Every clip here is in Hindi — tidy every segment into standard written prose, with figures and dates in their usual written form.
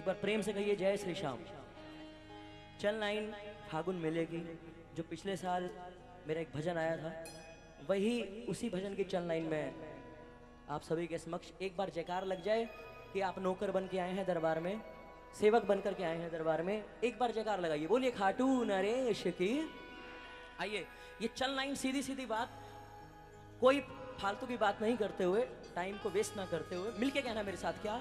एक बार प्रेम से कहिए जय श्री श्याम। चल नाइन फागुन मिलेगी, जो पिछले साल मेरा एक भजन आया था, वही उसी भजन की चल नाइन में आप सभी के समक्ष एक बार जयकार लग जाए कि आप नौकर बन के आए हैं दरबार में, सेवक बन करके आए हैं दरबार में। एक बार जयकार लगाइए, बोलिए खाटू नरेश की। आइए, ये चल नाइन सीधी सीधी बात, कोई फालतू की बात नहीं करते हुए, टाइम को वेस्ट ना करते हुए मिलके कहना मेरे साथ, क्या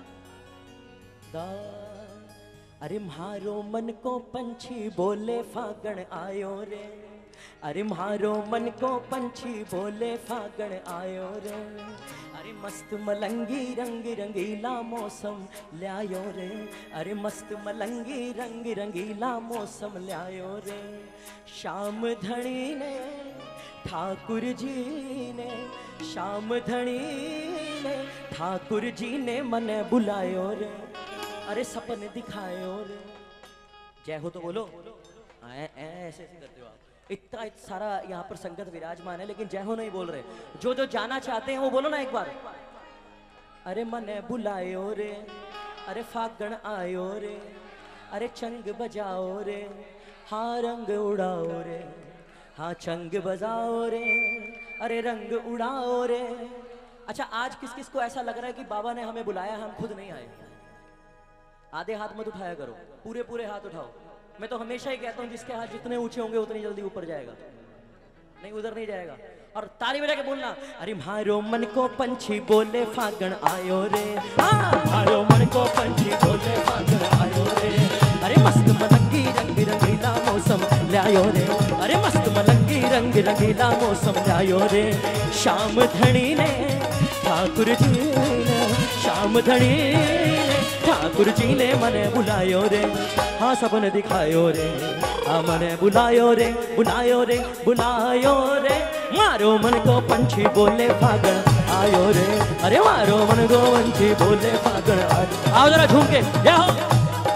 अरे म्हारो मन को पंछी बोले फागण आयो रे, अरे म्हारो मन को पंछी बोले फागण आयो रे, अरे मस्त मलंगी रंग रंगीला मौसम ल्यायो रे, अरे मस्त मलंगी रंग रंगीला मौसम ल्यायो रे। श्याम धनी ने ठाकुर जी ने, श्याम धनी ने ठाकुर जी ने मने बुलायो रे, अरे सपने दिखायो रे। जय हो तो बोलो। ऐसे करते हो आप, इतना सारा यहाँ पर संगत विराजमान है लेकिन जय हो नहीं बोल रहे। जो जो जाना चाहते हैं वो बोलो ना एक बार। अरे मने बुलायो रे, अरे फागण आयो रे, अरे चंग बजाओ रे, हाँ रंग उड़ाओ रे, हाँ चंग बजाओ रे, अरे रंग उड़ाओ रे। अच्छा, आज किस किस को ऐसा लग रहा है कि बाबा ने हमें बुलाया, हम खुद नहीं आए? आधे हाथ मत उठाया करो, पूरे पूरे हाथ उठाओ। मैं तो हमेशा ही कहता हूँ जिसके हाथ जितने ऊंचे होंगे उतनी जल्दी ऊपर जाएगा, नहीं उधर नहीं जाएगा। और ताली बजा के बोलना, अरे म्हारो मन को पंछी बोले फागण आयो रे, म्हारो मन को पंछी बोले फागण आयो रे, अरे मस्त मलंगी रंग रंगीला मौसम ल्यायो रे, अरे मस्त मलंगी रंग रंगीला मौसम ल्यायो रे। श्याम धनी ने ठाकुर जी ने, श्याम धनी ने ठाकुर जी ने मने बुलायो रे, हाँ सपने दिखायो रे, हाँ मने बुलायो रे, बुलायो रे, बुलायो रे। मारो मन को पंछी बोले फागण आयो रे, अरे मारो मन को पंछी बोले फागण आयो। आओ जरा झूम के जय हो।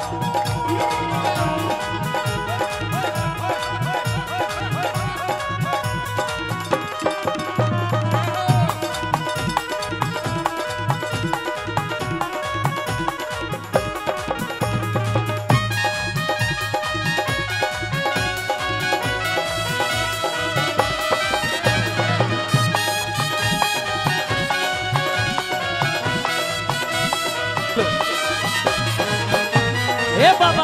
हे बाबा,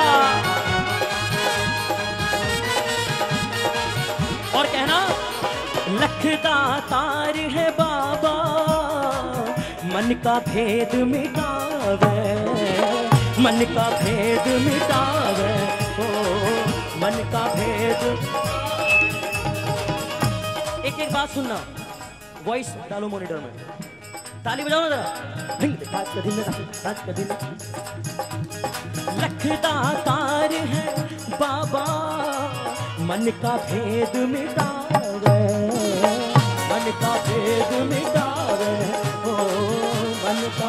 और कहना लखदा तार है बाबा, मन का भेद मिटावे, मन का भेद मिटावे, ओ मन का भेद। एक एक बात सुनना, वॉइस डालो मॉनिटर में, ताली बजाओ ना जरा। लखदा तार है बाबा, मन का भेद मिटावे, मन का भेद मिटावे, ओ मन का।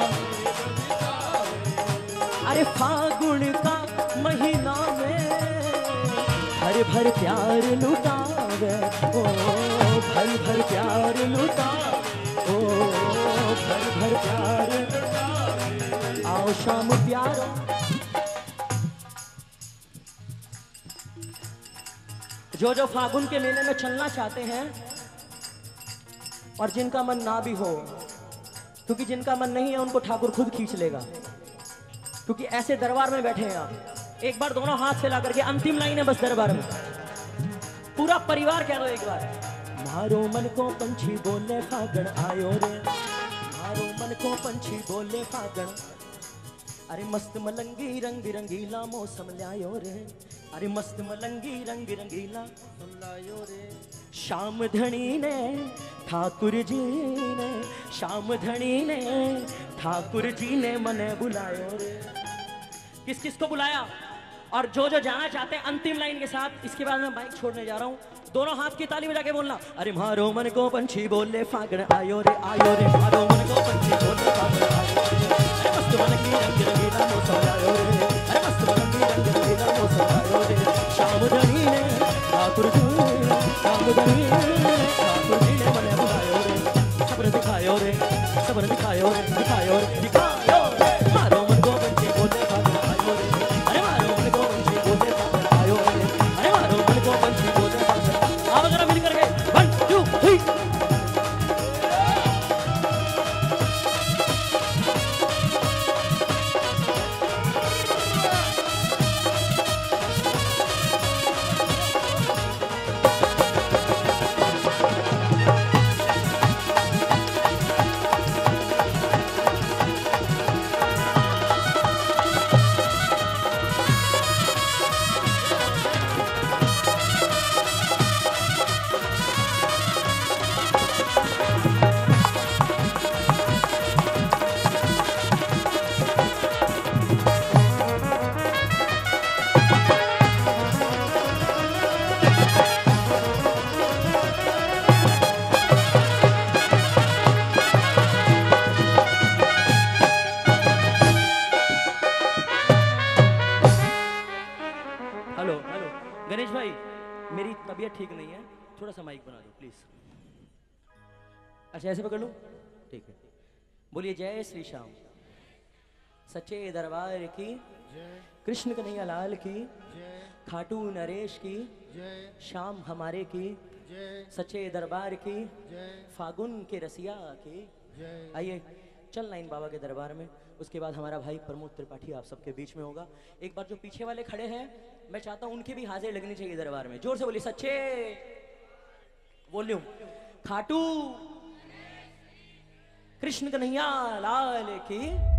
अरे फागुन का महीना में भर भर प्यार लुटावे, ओ भर भर प्यार लुटावे, ओ भर भर प्यार। आओ शाम प्यारो, जो जो फागुन के मेले में चलना चाहते हैं और जिनका मन ना भी हो, क्योंकि जिनका मन नहीं है उनको ठाकुर खुद खींच लेगा, क्योंकि ऐसे दरबार में बैठे हैं आप। एक बार दोनों हाथ फैला करके, अंतिम लाइन है बस दरबार में, पूरा परिवार कह दो एक बार। मारो मन को पंछी बोले फागण आयो रे, मारो मन को पंछी बोले फागण, अरे मस्त मलंगी रंग रंगीला मौसम ल्यायो रे, अरे मस्त मलंगी रंग रंगीला लायो रे। श्याम धनी ने ठाकुर जी ने, श्याम धनी ने ठाकुर जी ने मने बुलायो रे। किस किस को बुलाया और जो जो जाना चाहते हैं अंतिम लाइन के साथ, इसके बाद मैं माइक छोड़ने जा रहा हूँ। दोनों हाथ की ताली बजा के बोलना, अरे म्हारो मन को पंछी बोले फागण आयो रे, आयो रे, म्हारो मन को पंछी बोले फागण आयो रे, अरे मस्त मलंगी रंग रंगीला मौसम आयो रे, अरे मस्त मलंगी रंग रंगीला मौसम आयो रे। श्याम धनी ने ठाकुर जी ने, श्याम धनी ने ठाकुर जी ने मने बुलायो रे, सपने दिखायो रे, सपने दिखायो रे, दिखायो रे, दिखायो रे। मारो मन को पंछी बोले फागण आयो रे, प्लीज। अच्छा ऐसे पकड़ लूं, ठीक है। बोलिए जय श्री श्याम, सच्चे दरबार की जय, कृष्ण कन्हैया लाल की, जय, खाटू नरेश की, जय, श्याम हमारे की, जय, सच्चे दरबार की, जय, फागुन के रसिया की। जय। आइए चल लाइन बाबा के दरबार में। उसके बाद हमारा भाई प्रमोद त्रिपाठी आप सबके बीच में होगा। एक बार जो पीछे वाले खड़े हैं, मैं चाहता हूं उनकी भी हाजिर लगनी चाहिए दरबार में। जोर से बोलिए सच्चे, वॉल्यूम, खाटू कृष्ण कन्हैया लाल की।